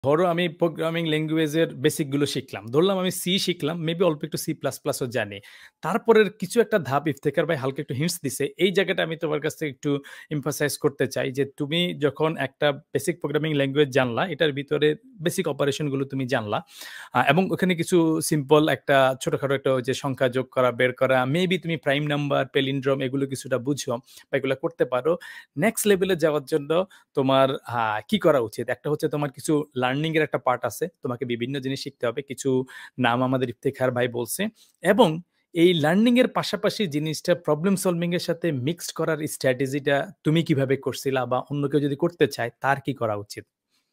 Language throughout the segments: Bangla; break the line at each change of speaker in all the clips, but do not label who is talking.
ধরো আমি প্রোগ্রামিং ল্যাঙ্গুয়েজের বেসিকগুলো শিখলাম, ধরলাম আমি সি শিখলাম, মেবি অল্প একটু সি প্লাস প্লাসও জানি, তারপরের কিছু একটা ধাপ ইফতেখার ভাই হালকা একটু হিন্টস দিছে, এই জায়গাটা আমি তোমার কাছ থেকে একটু এমফাসাইজ করতে চাই যে তুমি যখন একটা বেসিক প্রোগ্রামিং ল্যাঙ্গুয়েজ জানলা, এটার ভিতরে বেসিক অপারেশনগুলো তুমি জানলা, এবং ওখানে কিছু সিম্পল একটা ছোটোখাটো একটা যে সংখ্যা যোগ করা বের করা, মেবি তুমি প্রাইম নাম্বার পেলিন্ড্রোম এগুলো কিছুটা বুঝো বা এগুলো করতে পারো। নেক্সট লেভেলে যাওয়ার জন্য তোমার কি করা উচিত, একটা হচ্ছে তোমার কিছু লার্নিং এর একটা পার্ট আছে, তোমাকে বিভিন্ন জিনিস শিখতে হবে, কিছু নাম আমাদের ইফতেখার ভাই বলছে, এবং এই লার্নিং এর পাশাপাশি জিনিসটা প্রবলেম সলভিং এর সাথে মিক্সড করার স্ট্র্যাটেজিটা তুমি কিভাবে করছিলা, বা অন্য কেউ যদি করতে চায় তার কি করা উচিত?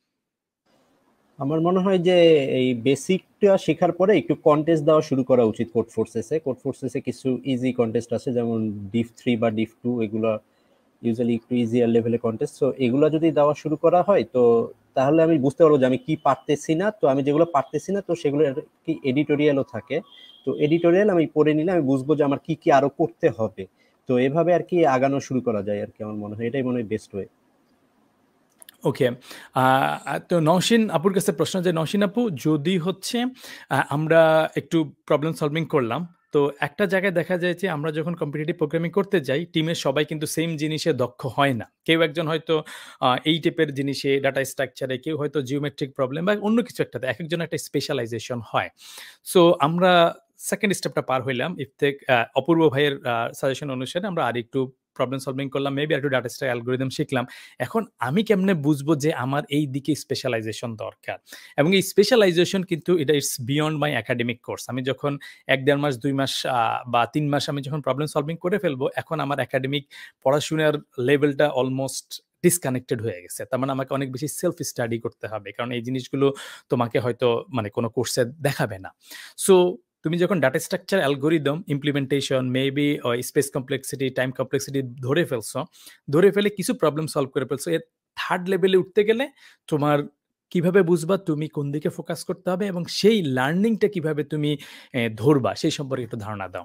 আমার মনে হয় যে এই বেসিকটা শেখার পরে একটু কন্টেস্ট দেওয়া শুরু করা উচিত। কোড ফোর্সেসে কিছু ইজি কন্টেস্ট আছে, যেমন ডিফ 3 বা ডিফ 2, এগুলো ইউজুয়ালি একটু ইজিয়ার লেভেলে কন্টেস্ট। সো এগুলো যদি দেওয়া শুরু করা হয় তো তাহলে আমি বুঝতে পারবো যে আমি কি পারতেছি না। তো আমি যেগুলো পারতেছি না, তো সেগুলো কি এডিটোরিয়ালও থাকে, তো এডিটোরিয়াল আমি পড়ে নিলে আমি বুঝবো যে আমার কি কি আরো করতে হবে। তো এভাবে আর কি আগানো শুরু করা যায় আর কি, আমার মনে হয় এটাই মনে হয় বেস্ট ওয়ে।
ওকে, তো নওশিন আপুর কাছে প্রশ্ন, যে নওশিন আপু, যদি হচ্ছে আমরা একটু প্রবলেম সলভিং করলাম, তো একটা জায়গায় দেখা যায় যে আমরা যখন কম্পিটিটিভ প্রোগ্রামিং করতে যাই, টিমের সবাই কিন্তু সেম জিনিসে দক্ষ হয় না, কেউ একজন হয়তো এই টাইপের জিনিসে ডাটা স্ট্রাকচারে, কেউ হয়তো জিওমেট্রিক প্রবলেম বা অন্য কিছু একটাতে, এক একজন একটা স্পেশালাইজেশন হয়। সো আমরা সেকেন্ড স্টেপটা পার হইলাম, ইফতেক অপূর্ব ভাইয়ের সাজেশন অনুসারে আমরা আর একটু প্রবলেম সলভিং করলাম, মেবি একটু ডাটা স্ট্রাকচার অ্যালগরিদম শিখলাম। এখন আমি কেমনে বুঝবো যে আমার এই দিকে স্পেশালাইজেশন দরকার? এবং এই স্পেশালাইজেশন কিন্তু এটা it's beyond my academic course. আমি যখন ১-১.৫ মাস ২ মাস বা ৩ মাস আমি যখন প্রবলেম সলভিং করে ফেলবো, এখন আমার একাডেমিক পড়াশোনার লেভেলটা অলমোস্ট ডিসকানেক্টেড হয়ে গেছে। তার মানে আমাকে অনেক বেশি সেলফ স্টাডি করতে হবে, কারণ এই জিনিসগুলো তোমাকে হয়তো মানে কোনো কোর্সে দেখাবে না। সো তুমি যখন data structure algorithm implementation, maybe space complexity, time complexity ধরে ফেলছো, ধরে ফেলে কিছু প্রবলেম সলভ করে ফেলছো, এর থার্ড লেভেলে উঠতে গেলে তোমার কিভাবে বুঝবা তুমি কোন দিকে ফোকাস করতে হবে, এবং সেই লার্নিংটা কিভাবে তুমি ধরবা, সেই সম্পর্কে একটু ধারণা দাও।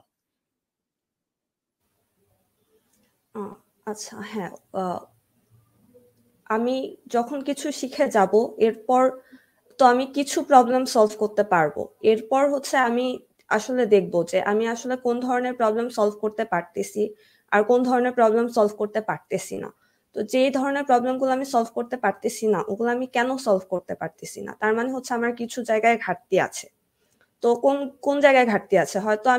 আচ্ছা, হ্যাঁ, আমি যখন কিছু শিখে যাব, এরপর তো আমি কিছু প্রবলেম সলভ করতে পারবো। এরপর হচ্ছে আমি আসলে দেখবো যে আমি আসলে কোন ধরনের প্রবলেম সলভ করতে পারতেছি আর কোন ধরনের প্রবলেম সলভ করতে পারতেছি না। তো যে ধরনের প্রবলেমগুলো আমি সলভ করতে পারতেছি না, ওগুলো আমি কেন সলভ করতে পারতেছি না, তার মানে হচ্ছে আমার কিছু জায়গায় ঘাটতি আছে। তো কোন কোন জায়গায় ঘাটতি আছে,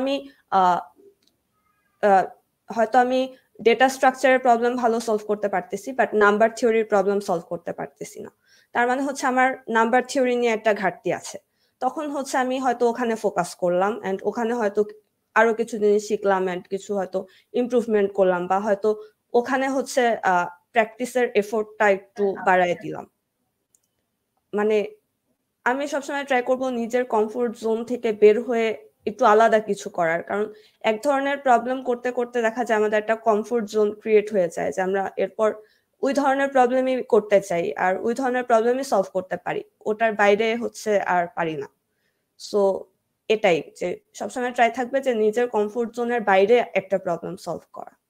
হয়তো আমি ডেটা স্ট্রাকচারের প্রবলেম ভালো সলভ করতে পারতেছি, বাট নাম্বার থিওরির প্রবলেম সলভ করতে পারতেছি না। তার মানে হচ্ছে আমার নাম্বার থিওরি নিয়ে একটা ঘাটতি আছে। তখন হচ্ছে আমি হয়তো ওখানে ফোকাস করলাম, এন্ড ওখানে হয়তো আরো কিছু জিনিস শিখলাম, এন্ড কিছু হয়তো ইমপ্রুভমেন্ট করলাম, বা হয়তো ওখানে হচ্ছে প্র্যাকটিসের এফোর্টটা একটু বাড়ায় দিলাম। মানে আমি সবসময় ট্রাই করব নিজের কমফোর্ট জোন থেকে বের হয়ে একটু আলাদা কিছু করার, কারণ এক ধরনের প্রবলেম করতে করতে দেখা যায় আমাদের একটা কমফোর্ট জোন ক্রিয়েট হয়ে যায়, যে আমরা এরপর ওই ধরনের প্রবলেমই করতে চাই আর ওই ধরনের প্রবলেমই সলভ করতে পারি, ওটার বাইরে হচ্ছে আর পারি না। সো এটাই, যে সবসময় ট্রাই থাকবে যে নিজের কমফোর্ট জোনের বাইরে একটা প্রবলেম সলভ করা।